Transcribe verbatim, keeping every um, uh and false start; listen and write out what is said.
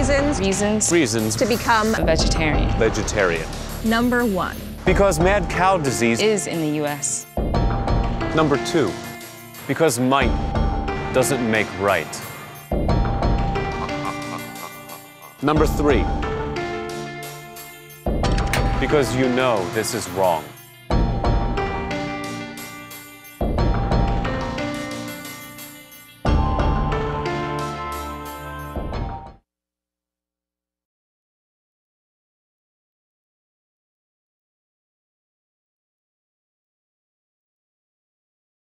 reasons. Reasons. Reasons. To become A vegetarian. Vegetarian. number one. Because mad cow disease Is in the U S Number two. Because might doesn't make right. Number three. Because you know this is wrong.